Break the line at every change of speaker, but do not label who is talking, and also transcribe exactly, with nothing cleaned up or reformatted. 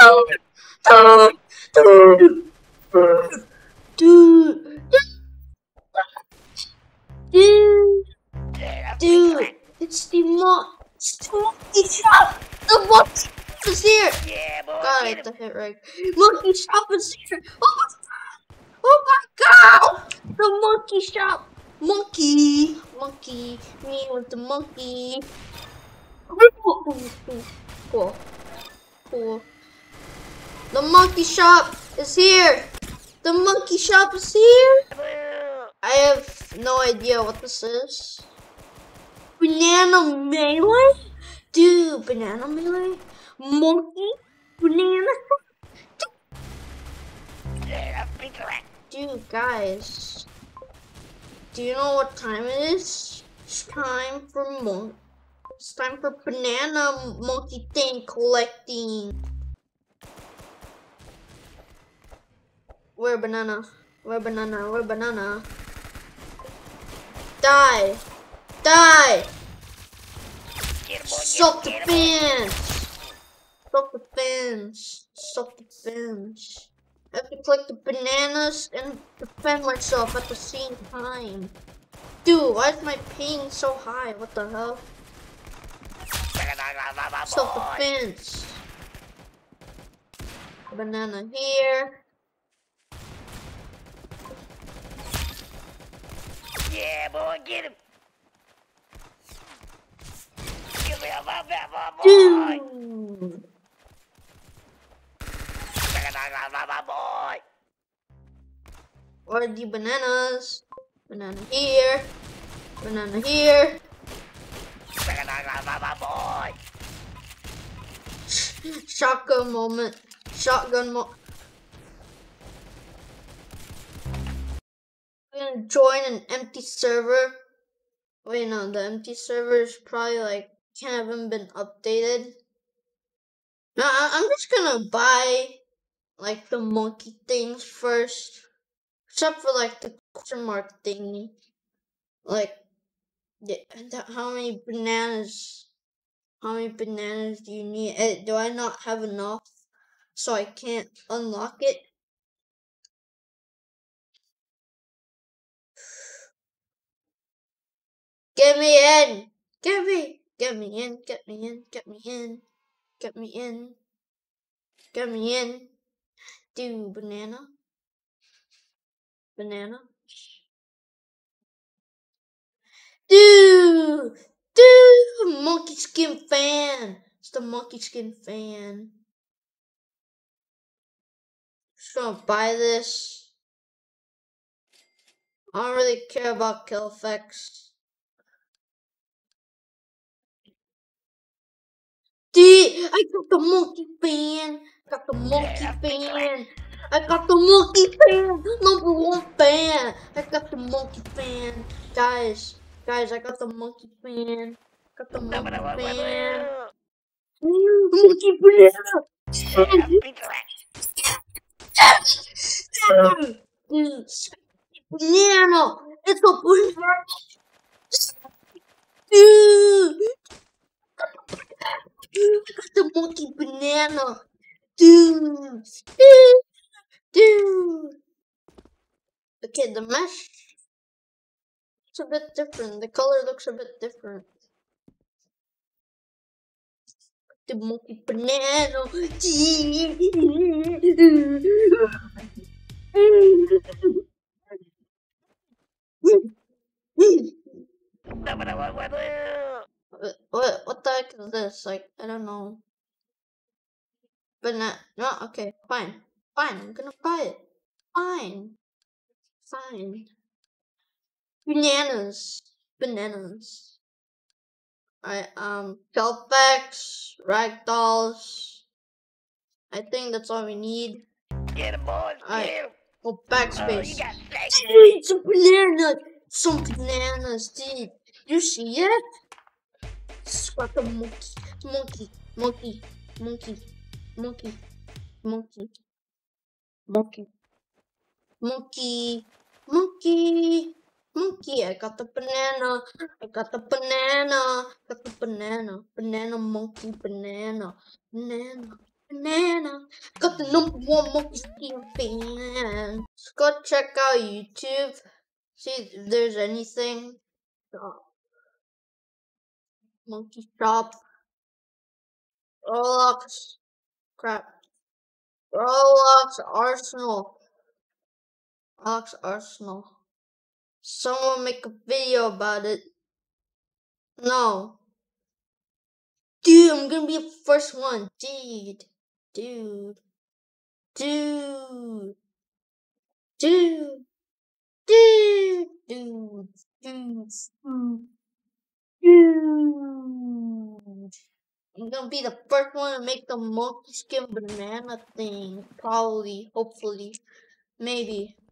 Dude, dude, dude, it's the mo, it's the monkey shop. The monkey is here.
Yeah, boy.
God, I hit the hit right. Monkey shop is here. Oh my god! Oh my god! The monkey shop. Monkey, monkey, me with the monkey. Cool, cool. The monkey shop is here. The monkey shop is here. I have no idea what this is. Banana melee? Dude, banana melee? Monkey? Banana? Dude, guys. Do you know what time it is? It's time for mon- It's time for banana monkey thing collecting. Where banana? Where banana? Where banana? Die! Die! Stop the fins! Stop the fins! Stop the fins! I have to collect the bananas and defend myself at the same time. Dude, why is my ping so high? What the hell? Stop the fins! Banana here.
Yeah, boy, get him. Give me a love that, boy.
Dude.
boy.
Where are the bananas? Banana here. Banana here.
boy.
Shotgun moment. Shotgun moment. I'm gonna join an empty server. Wait, no, the empty server is probably like haven't been updated. No, I I'm just gonna buy like the monkey things first, except for like the question mark thingy. Like, the, the, how many bananas? How many bananas do you need? Uh, do I not have enough, so I can't unlock it? Get me in! Get me! Get me in! Get me in! Get me in! Get me in! Get me in! Do banana? Banana? Dude! Dude! Monkey skin fan! It's the monkey skin fan. Just gonna buy this. I don't really care about kill effects. Dude, I got the monkey fan. Got the monkey fan. I got the monkey fan. Number one fan. I got the monkey fan. Guys, guys, I got the monkey fan. Got the monkey fan. Monkey banana. Banana. It's a banana. Dude. Dude, I got the monkey banana. Dude. Dude. Dude. Okay, the mesh. It's a bit different. The color looks a bit different. The monkey banana. What, what the heck is this? Like, I don't know. But not, no, okay, fine. Fine, I'm gonna buy it. Fine. Fine. Bananas. Bananas. Alright, um, Kelpex, ragdolls. I think that's all we need.
Get him, boys.
Alright,
Get him.
oh,
Oh,
backspace.
you got snakes.
Dude, some bananas! Some bananas, dude. You see it? Got the monkey, monkey, monkey, monkey, monkey, monkey, monkey, monkey, monkey, monkey. I got the banana. I got the banana. Got the banana. Banana monkey banana. Banana. banana. Got the number one monkey skin fan. Go check out YouTube. See if there's anything. Oh, monkey shop. Roblox. Crap. Roblox Arsenal. Roblox Arsenal. Someone make a video about it. No. Dude, I'm gonna be the first one. Dude. Dude. Dude. Dude. Dude. Dude. Dude. Dude. Dude. I'm gonna be the first one to make the monkey skin banana thing. Probably. Hopefully. Maybe.